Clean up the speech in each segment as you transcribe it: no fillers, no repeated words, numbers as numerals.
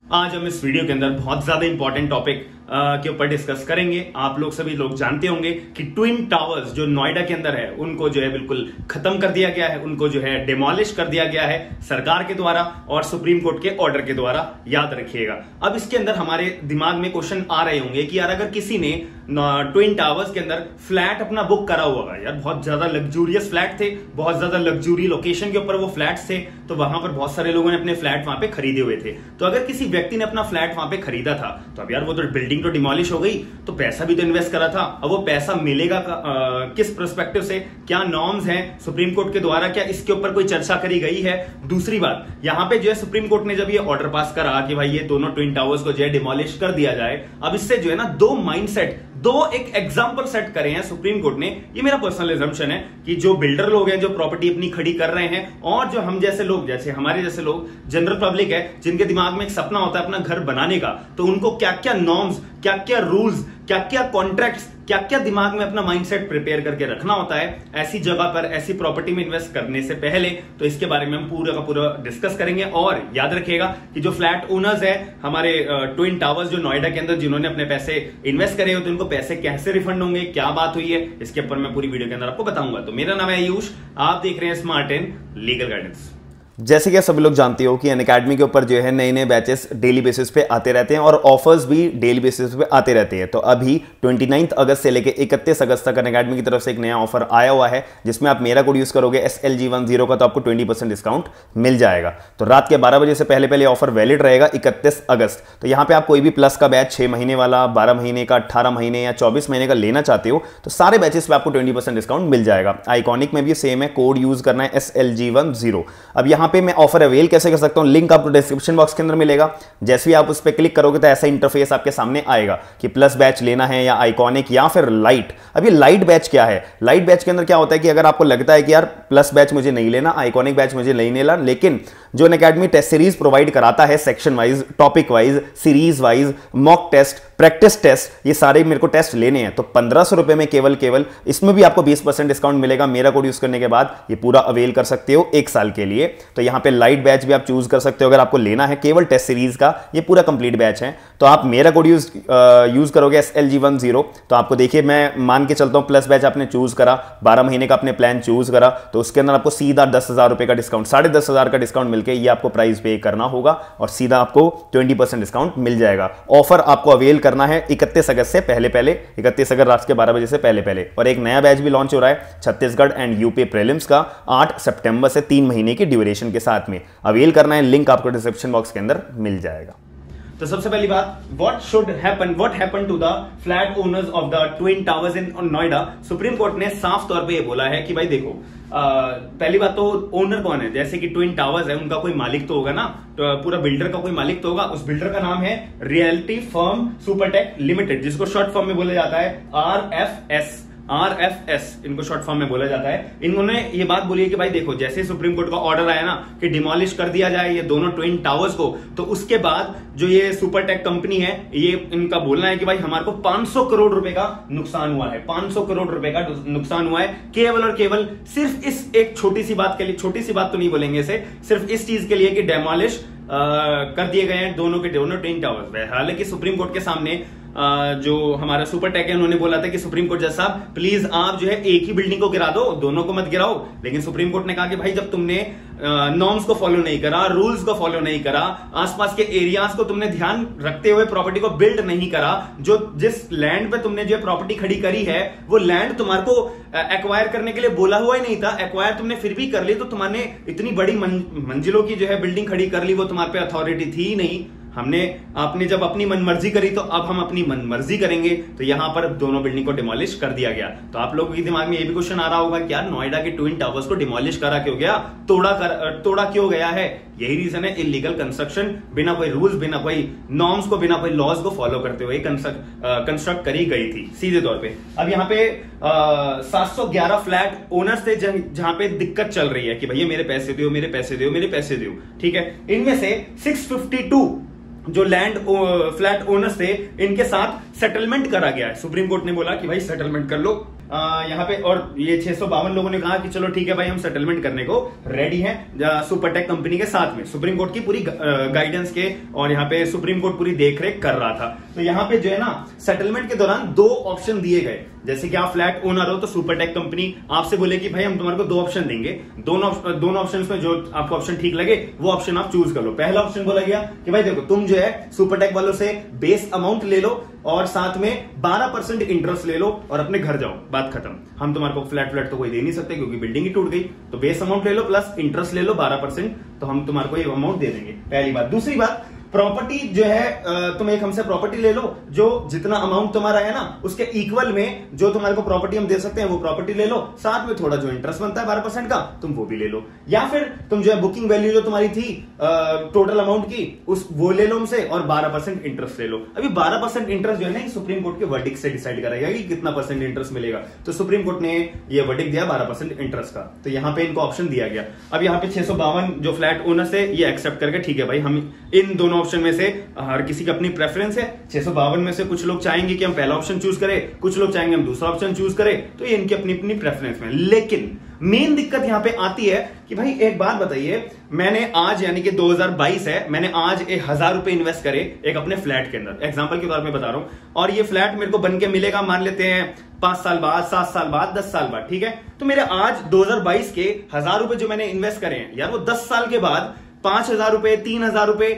आज हम इस वीडियो के अंदर बहुत ज्यादा इंपॉर्टेंट टॉपिक के ऊपर डिस्कस करेंगे। आप लोग सभी लोग जानते होंगे कि ट्विन टावर्स जो नोएडा के अंदर है उनको जो है बिल्कुल खत्म कर दिया गया है, उनको जो है डिमोलिश कर दिया गया है सरकार के द्वारा और सुप्रीम कोर्ट के ऑर्डर के द्वारा, याद रखिएगा। अब इसके अंदर हमारे दिमाग में क्वेश्चन आ रहे होंगे कि यार अगर किसी ने ट्विन टावर्स के अंदर फ्लैट अपना बुक करा हुआ है, यार बहुत ज्यादा लग्जूरियस फ्लैट थे, बहुत ज्यादा लग्जूरी लोकेशन के ऊपर वो फ्लैट्स थे, तो वहां पर बहुत सारे लोगों ने अपने फ्लैट वहां पे खरीदे हुए थे। तो अगर किसी व्यक्ति ने अपना फ्लैट वहां पे खरीदा था तो अब यार वो तो बिल्डिंग तो डिमोलिश हो गई, तो पैसा भी तो इन्वेस्ट करा था। अब वो पैसा मिलेगा किस पर्सपेक्टिव से, क्या नॉर्म्स हैं सुप्रीम कोर्ट के द्वारा, क्या इसके ऊपर कोई चर्चा करी गई है? दूसरी बात, यहां पे जो है सुप्रीम कोर्ट ने जब ये ऑर्डर पास करा कि भाई ये दोनों ट्विन टावर्स को जो है डिमोलिश कर दिया जाए, अब इससे जो है ना दो माइंडसेट, दो एक एग्जांपल सेट करे हैं सुप्रीम कोर्ट ने। ये मेरा पर्सनल एजम्पशन है कि जो बिल्डर लोग हैं जो प्रॉपर्टी अपनी खड़ी कर रहे हैं और जो हम जैसे लोग, जैसे हमारे जैसे लोग, जनरल पब्लिक है जिनके दिमाग में एक सपना होता है अपना घर बनाने का, तो उनको क्या क्या नॉर्म्स, क्या क्या रूल्स, क्या क्या कॉन्ट्रैक्ट्स, क्या क्या दिमाग में अपना माइंडसेट प्रिपेयर करके रखना होता है ऐसी जगह पर, ऐसी प्रॉपर्टी में इन्वेस्ट करने से पहले। तो इसके बारे में हम पूरा का पूरा डिस्कस करेंगे। और याद रखिएगा कि जो फ्लैट ओनर्स है हमारे ट्विन टावर्स जो नोएडा के अंदर जिन्होंने अपने पैसे इन्वेस्ट करे हो, तो उनको पैसे कैसे रिफंड होंगे, क्या बात हुई है, इसके ऊपर मैं पूरी वीडियो के अंदर आपको बताऊंगा। तो मेरा नाम है आयुष, आप देख रहे हैं स्मार्ट एंड लीगल गाइडेंस। जैसे कि सभी लोग जानते हो कि अनअकैडमी के ऊपर जो है नए नए बैचेस डेली बेसिस पे आते रहते हैं और ऑफर्स भी डेली बेसिस पे आते रहते हैं। तो अभी 29 अगस्त से लेकर 31 अगस्त तक अनअकैडमी की तरफ से एक नया ऑफर आया हुआ है, जिसमें आप मेरा कोड यूज करोगे SLG10 का, तो आपको 20% डिस्काउंट मिल जाएगा। तो रात के 12 बजे से पहले पहले ऑफर वैलिड रहेगा 31 अगस्त। तो यहाँ पे आप कोई भी प्लस का बैच 6 महीने वाला, 12 महीने का, 18 महीने या 24 महीने का लेना चाहते हो तो सारे बैचेस पे आपको 20% डिस्काउंट मिल जाएगा। आइकॉनिक में भी सेम है, कोड यूज करना है SLG10। अब यहाँ पे मैं ऑफर अवेल कैसे कर सकता हूं, लिंक आपको डिस्क्रिप्शन बॉक्स के अंदर मिलेगा। जैसे ही आप उस पर क्लिक करोगे तो ऐसा इंटरफेस आपके सामने आएगा कि प्लस बैच लेना है या आइकॉनिक या फिर लाइट। अब ये लाइट बैच क्या है? लाइट बैच के अंदर क्या होता है कि अगर आपको लगता है कि यार प्लस बैच मुझे नहीं लेना, आइकॉनिक बैच मुझे नहीं लेना, लेकिन जो अनअकैडमी टेस्ट सीरीज प्रोवाइड कराता है section wise, topic wise, series wise, mock test, practice test, ये सारे मेरे को टेस्ट लेने हैं, तो 1500 रुपए में केवल इसमें भी आपको 20% डिस्काउंट मिलेगा मेरा कोड यूज करने के बाद। ये पूरा अवेल कर सकते हो 1 साल के लिए। तो यहां पे लाइट बैच भी आप चूज कर सकते हो अगर आपको लेना है केवल टेस्ट सीरीज का, ये पूरा कंप्लीट बैच है। तो आप मेरा कोड यूज करोगे SLG10, तो आपको देखिए मैं मान के चलता हूं प्लस बैच आपने चूज करा, 12 महीने का आपने प्लान चूज करा, तो उसके अंदर आपको सीधा 10,000 रुपए का डिस्काउंट, 10,500 का डिस्काउंट मिलकर ये आपको प्राइस पे करना होगा और सीधा आपको 20% डिस्काउंट मिल जाएगा। ऑफर आपको अवेल करना है 31 अगस्त से पहले 31 अगस्त रात के 12 बजे से पहले। और एक नया बैच भी लॉन्च हो रहा है छत्तीसगढ़ एंड यूपी प्रीलिम्स का 8 सितंबर से 3 महीने की ड्यूरेशन के साथ में। अवेल करना है, लिंक आपको डिस्क्रिप्शन बॉक्स के अंदर मिल जाएगा। तो सबसे पहली बात, what happen to the flat owners of the twin towers in Noida. Supreme court ने साफ तौर पे ये बोला है कि भाई देखो, पहली बात तो ओनर कौन है, जैसे कि ट्विन टावर्स है उनका कोई मालिक तो होगा ना, तो पूरा बिल्डर का कोई मालिक तो होगा। उस बिल्डर का नाम है रियल्टी फर्म सुपरटेक लिमिटेड, जिसको शॉर्ट फॉर्म में बोला जाता है RFS, इनको शॉर्ट फॉर्म में बोला जाता है। इन्होंने ये बात बोली है कि भाई देखो, जैसे सुप्रीम कोर्ट का ऑर्डर आया ना कि डिमोलिश कर दिया जाए ये दोनों ट्विन टावर्स को, तो उसके बाद जो ये सुपरटेक कंपनी है, ये इनका बोलना है कि भाई हमारे को 500 करोड़ रुपए का नुकसान हुआ है, 500 करोड़ रुपए का नुकसान हुआ है केवल और केवल सिर्फ इस एक छोटी सी बात के लिए। छोटी सी बात तो नहीं बोलेंगे इसे, सिर्फ इस चीज के लिए कि डिमोलिश कर दिए गए हैं दोनों के दोनों ट्विन टावर्स। हालांकि सुप्रीम कोर्ट के सामने जो हमारा सुपरटेक है उन्होंने बोला था कि सुप्रीम कोर्ट जज साहब प्लीज आप जो है एक ही बिल्डिंग को गिरा दो, दोनों को मत गिराओ। लेकिन सुप्रीम कोर्ट ने कहा कि भाई जब तुमने नॉर्म्स को फॉलो नहीं करा, रूल्स को फॉलो नहीं करा, आसपास के एरियाज को तुमने ध्यान रखते हुए प्रॉपर्टी को बिल्ड नहीं करा, जो जिस लैंड पे तुमने जो प्रॉपर्टी खड़ी करी है वो लैंड तुम्हारे को एक्वायर करने के लिए बोला हुआ ही नहीं था, एक्वायर तुमने फिर भी कर ली, तो तुम्हारे इतनी बड़ी मंजिलों की जो है बिल्डिंग खड़ी कर ली, वो तुम्हारे पे अथॉरिटी थी ही नहीं। आपने जब अपनी मनमर्जी करी तो अब हम अपनी मनमर्जी करेंगे। तो यहां पर दोनों बिल्डिंग को डिमोलिश कर दिया गया। तो आप लोगों के दिमाग में ये भी क्वेश्चन आ रहा होगा कि यार नोएडा के ट्विन टावर्स को डिमोलिश करा क्यों गया, तोड़ा क्यों गया है? यही रीजन है, इलीगल कंस्ट्रक्शन, बिना कोई रूल्स, बिना कोई नॉर्म्स को, बिना कोई लॉज को फॉलो करते हुए कंस्ट्रक्ट करी गई थी सीधे तौर पे। अब यहाँ पे 711 फ्लैट ओनर्स थे जहां पे दिक्कत चल रही है कि भैया मेरे पैसे दो, मेरे पैसे दो, मेरे पैसे दो, ठीक है। इनमें से 652 जो लैंड फ्लैट ओनर्स थे इनके साथ सेटलमेंट करा गया है। सुप्रीम कोर्ट ने बोला कि भाई सेटलमेंट कर लो, यहाँ पे और ये 652 लोगों ने कहा कि चलो ठीक है भाई हम सेटलमेंट करने को रेडी हैं सुपरटेक कंपनी के साथ में। सुप्रीम कोर्ट की पूरी गाइडेंस के और यहाँ पे सुप्रीम कोर्ट पूरी देखरेख कर रहा था। तो यहाँ पे जो है ना सेटलमेंट के दौरान 2 ऑप्शन दिए गए। जैसे कि आप फ्लैट ओनर हो तो सुपरटेक कंपनी आपसे बोले कि भाई हम तुम्हारे को 2 ऑप्शन देंगे, दोनों ऑप्शन में जो आपको ऑप्शन ठीक लगे वो ऑप्शन आप चूज कर लो। पहला ऑप्शन बोला गया कि भाई देखो तुम जो है सुपरटेक वालों से बेस अमाउंट ले लो और साथ में 12% इंटरेस्ट ले लो और अपने घर जाओ, बात खत्म। हम तुम्हारे को फ्लैट तो कोई दे नहीं सकते क्योंकि बिल्डिंग ही टूट गई, तो बेस अमाउंट ले लो प्लस इंटरेस्ट ले लो 12%, तो हम तुम्हारे को ये अमाउंट दे देंगे। पहली बात। दूसरी बात, प्रॉपर्टी जो है तुम एक हमसे प्रॉपर्टी ले लो, जो जितना अमाउंट तुम्हारा है ना उसके इक्वल में जो तुम्हारे को प्रॉपर्टी हम दे सकते हैं वो प्रॉपर्टी ले लो, साथ में थोड़ा जो इंटरेस्ट बनता है 12% का तुम वो भी ले लो। या फिर तुम जो है बुकिंग वैल्यू जो तुम्हारी थी टोटल अमाउंट की वो ले लो हमसे और 12% इंटरेस्ट ले लो। अभी 12% इंटरेस्ट जो है ना सुप्रीम कोर्ट के वर्डिक्ट से डिसाइड कराएगा कि कितना परसेंट इंटरेस्ट मिलेगा। तो सुप्रीम कोर्ट ने ये वर्डिक्ट दिया 12% इंटरेस्ट का, तो यहां पे इनको ऑप्शन दिया गया। अब यहाँ पे 652 जो फ्लैट ओनर्स है ये एक्सेप्ट करके ठीक है भाई हम इन दोनों ऑप्शन में से हर किसी की अपनी प्रेफरेंस है। 652 में से कुछ लोग चाहेंगे कि हम पहला ऑप्शन चूज करें, कुछ लोग चाहेंगे हम दूसरा ऑप्शन चूज करें, तो ये इनकी अपनी अपनी प्रेफरेंस में। लेकिन मेन दिक्कत यहां पे आती है कि भाई एक बात बताइए, मैंने आज यानी कि 2022 है, मैंने आज 1000 रुपए इन्वेस्ट करे एक अपने फ्लैट के अंदर, एग्जांपल के तौर पे बता रहा हूं, और ये फ्लैट मेरे को बन के मिलेगा मान लेते हैं 5 साल बाद, 7 साल बाद, 10 साल बाद, ठीक है। तो मेरे आज 2022 के 1000 रुपए जो मैंने इन्वेस्ट करे हैं यार, वो 10 साल के बाद 5000 रुपए, 3000 रुपए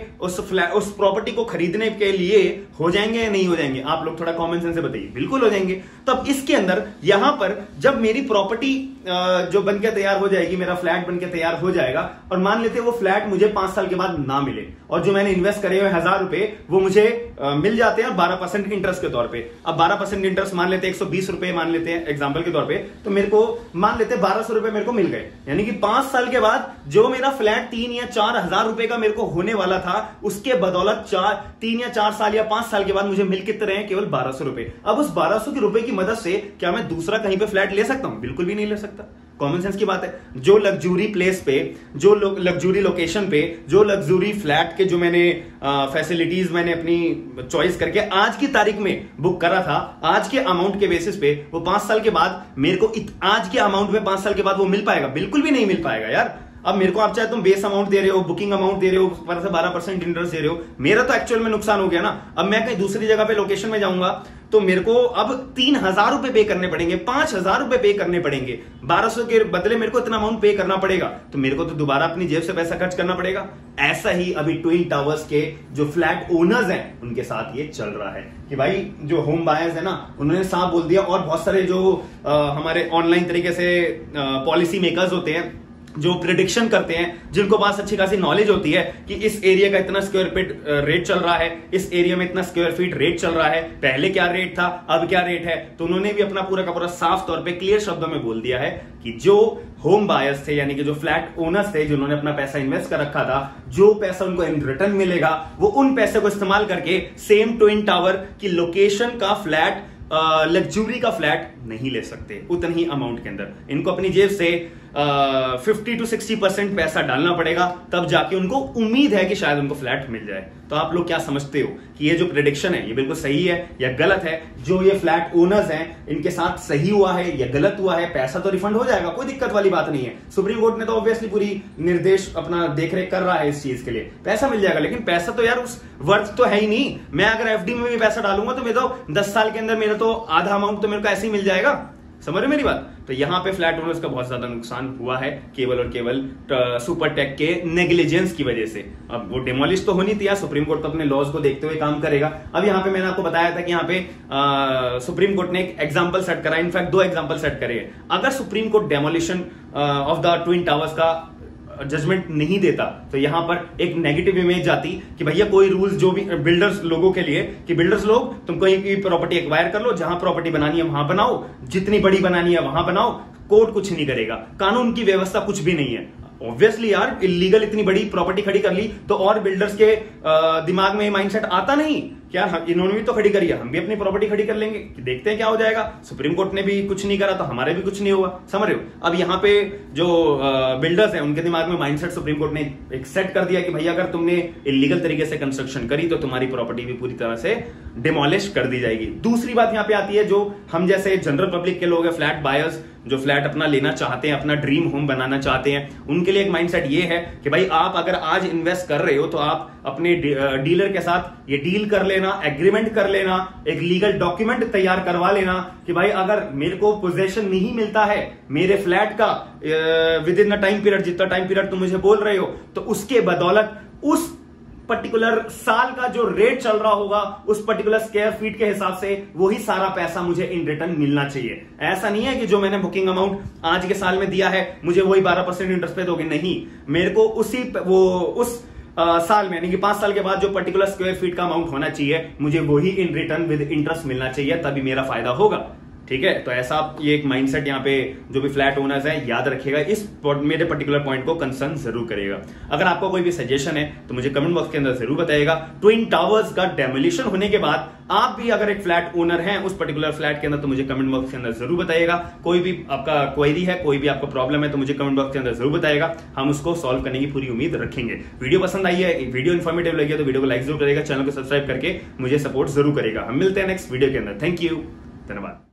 उस प्रॉपर्टी को खरीदने के लिए हो जाएंगे या नहीं हो जाएंगे? आप लोग थोड़ा कॉमन सेंस से बताइए। बिल्कुल हो जाएंगे। तो अब इसके अंदर यहां पर जब मेरी प्रॉपर्टी जो बनकर तैयार हो जाएगी, मेरा फ्लैट बनकर तैयार हो जाएगा, और मान लेते हैं वो फ्लैट मुझे 5 साल के बाद ना मिले, और जो मैंने इन्वेस्ट करे हुए 1000 रुपए वो मुझे मिल जाते हैं 12% इंटरेस्ट के तौर पे। अब 12% इंटरेस्ट मान लेते हैं 120 रुपए मान लेते हैं एग्जाम्पल के तौर पे, तो मेरे को मान लेते हैं 1200 रुपए मेरे को मिल गए। यानी कि 5 साल के बाद जो मेरा फ्लैट 3 या 4 हजार रुपए का मेरे को होने वाला था, उसके बदौलत 3 या 4 साल या 5 साल के बाद मुझे मिल कितने रहे? केवल 1200 रुपए। अब उस 1200 के रुपए की मदद से क्या मैं दूसरा कहीं पे फ्लैट ले सकता हूं? बिल्कुल भी नहीं ले सकता। कॉमन सेंस की बात है। जो लग्जूरी प्लेस पे, जो लग्जूरी लोकेशन पे, जो लग्जूरी फ्लैट के जो मैंने फैसिलिटीज मैंने अपनी चॉइस करके आज की तारीख में बुक करा था, आज के अमाउंट के बेसिस पे, वो 5 साल के बाद मेरे को आज के अमाउंट में 5 साल के बाद वो मिल पाएगा? बिल्कुल भी नहीं मिल पाएगा यार। अब मेरे को आप चाहे तुम बेस अमाउंट दे रहे हो, बुकिंग अमाउंट दे रहे हो, पर से 12% इंटरेस्ट दे रहे हो, मेरा तो एक्चुअल में नुकसान हो गया ना। अब मैं कहीं दूसरी जगह पे लोकेशन में जाऊंगा तो मेरे को अब 3000 रुपए पे करने पड़ेंगे, 5000 रुपए पे करने पड़ेंगे, 1200 के बदले मेरे को इतना अमाउंट पे करना पड़ेगा, तो मेरे को तो दोबारा अपनी जेब से पैसा खर्च करना पड़ेगा। ऐसा ही अभी ट्विन टावर्स के जो फ्लैट ओनर्स हैं उनके साथ ये चल रहा है कि भाई जो होम बायर्स है ना, उन्होंने साफ बोल दिया, और बहुत सारे जो हमारे ऑनलाइन तरीके से पॉलिसी मेकर्स होते हैं जो प्रिडिक्शन करते हैं, जिनको पास अच्छी खासी नॉलेज होती है कि इस एरिया का इतना स्क्वायर फीट रेट चल रहा है, इस एरिया में इतना स्क्वायर फीट रेट चल रहा है, पहले क्या रेट था, अब क्या रेट है, तो उन्होंने भी अपना पूरा का पूरा साफ तौर पे क्लियर शब्दों में बोल दिया है कि जो होम बायर्स थे यानी कि जो फ्लैट ओनर्स थे, जिन्होंने अपना पैसा इन्वेस्ट कर रखा था, जो पैसा उनको इन रिटर्न मिलेगा वो उन पैसे को इस्तेमाल करके सेम ट्विन टावर की लोकेशन का फ्लैट, लग्जरी का फ्लैट नहीं ले सकते उतनी ही अमाउंट के अंदर। इनको अपनी जेब से 50 to 60% पैसा डालना पड़ेगा, तब जाके उनको उम्मीद है कि शायद उनको फ्लैट मिल जाए। तो आप लोग क्या समझते हो कि ये जो प्रेडिक्शन है ये बिल्कुल सही है या गलत है? जो ये फ्लैट ओनर्स हैं इनके साथ सही हुआ है या गलत हुआ है? पैसा तो रिफंड हो जाएगा, कोई दिक्कत वाली बात नहीं है। सुप्रीम कोर्ट ने तो ऑब्वियसली पूरी निर्देश अपना देखरेख कर रहा है इस चीज के लिए, पैसा मिल जाएगा। लेकिन पैसा तो यार उस वर्थ तो है ही नहीं। मैं अगर एफडी में भी पैसा डालूंगा तो मेरे तो 10 साल के अंदर मेरा तो आधा अमाउंट तो मेरे को ऐसे ही मिल जाएगा। समझ रहे मेरी बात? तो यहां पे फ्लैट ओनर्स का बहुत ज्यादा नुकसान हुआ है केवल और केवल सुपरटेक के नेग्लिजेंस की वजह से। अब वो डिमोलिश तो होनी थी यार, सुप्रीम कोर्ट तो अपने लॉज को देखते हुए काम करेगा। अब यहाँ पे मैंने आपको बताया था कि यहाँ पे सुप्रीम कोर्ट ने एक एग्जांपल सेट करा, इनफैक्ट 2 एग्जांपल सेट करे। अगर supreme court demolition of the twin towers का जजमेंट नहीं देता तो यहां पर एक नेगेटिव इमेज जाती कि भैया कोई रूल्स जो भी बिल्डर्स लोगों के लिए कि बिल्डर्स लोग तुम कोई भी प्रॉपर्टी एक्वायर कर लो, जहां प्रॉपर्टी बनानी है वहां बनाओ, जितनी बड़ी बनानी है वहां बनाओ, कोर्ट कुछ नहीं करेगा, कानून की व्यवस्था कुछ भी नहीं है। ऑब्वियसली यार, इलीगल इतनी बड़ी प्रॉपर्टी खड़ी कर ली तो और बिल्डर्स के दिमाग में माइंडसेट आता नहीं क्या इन्होंने भी तो खड़ी करी है, हम भी अपनी प्रॉपर्टी खड़ी कर लेंगे, देखते हैं क्या हो जाएगा। सुप्रीम कोर्ट ने भी कुछ नहीं करा तो हमारे भी कुछ नहीं होगा, समझ रहे हो। अब यहाँ पे जो बिल्डर्स हैं उनके दिमाग में माइंडसेट सुप्रीम कोर्ट ने एक सेट कर दिया कि भैया अगर तुमने इलीगल तरीके से कंस्ट्रक्शन करी तो तुम्हारी प्रॉपर्टी भी पूरी तरह से डिमोलिश कर दी जाएगी। दूसरी बात यहाँ पे आती है, जो हम जैसे जनरल पब्लिक के लोग हैं, फ्लैट बायर्स जो फ्लैट अपना लेना चाहते हैं, अपना ड्रीम होम बनाना चाहते हैं, उनके लिए एक माइंडसेट ये है कि भाई आप अगर आज इन्वेस्ट कर रहे हो तो आप अपने डीलर के साथ ये डील कर लेना, एग्रीमेंट कर लेना, एक लीगल डॉक्यूमेंट तैयार करवा लेना कि भाई अगर मेरे को पोजेशन नहीं मिलता है मेरे फ्लैट का within the time period, जितना टाइम पीरियड तुम मुझे बोल रहे हो, तो उसके बदौलत उस पर्टिकुलर साल का जो रेट चल रहा होगा उस पर्टिकुलर स्क्वायर फीट के हिसाब से वही सारा पैसा मुझे इन रिटर्न मिलना चाहिए। ऐसा नहीं है कि जो मैंने बुकिंग अमाउंट आज के साल में दिया है मुझे वही 12% इंटरेस्ट पे दोगे, नहीं, मेरे को उस साल में यानी कि 5 साल के बाद जो पर्टिकुलर स्क्वायर फीट का अमाउंट होना चाहिए मुझे वही इन रिटर्न विद इंटरेस्ट मिलना चाहिए, तभी मेरा फायदा होगा। ठीक है, तो ऐसा ये एक माइंडसेट यहाँ पे जो भी फ्लैट ओनर्स हैं याद रखिएगा, इस मेरे पर्टिकुलर पॉइंट को कंसर्न जरूर करेगा। अगर आपको कोई भी सजेशन है तो मुझे कमेंट बॉक्स के अंदर जरूर बताइएगा। ट्विन टावर्स का डेमोलिशन होने के बाद आप भी अगर एक फ्लैट ओनर हैं उस पर्टिकुलर फ्लैट के अंदर तो मुझे कमेंट बॉक्स के अंदर जरूर बताइएगा। कोई भी आपका क्वेरी है, कोई भी आपका प्रॉब्लम है तो मुझे कमेंट बॉक्स के अंदर जरूर बताइएगा, हम उसको सॉल्व करने की पूरी उम्मीद रखेंगे। वीडियो पसंद आई है, वीडियो इन्फॉर्मेटिव लगी है तो वीडियो को लाइक जरूर करेगा, चैनल को सब्सक्राइब करके मुझे सपोर्ट जरूर करेगा। हम मिलते हैं नेक्स्ट वीडियो के अंदर। थैंक यू, धन्यवाद।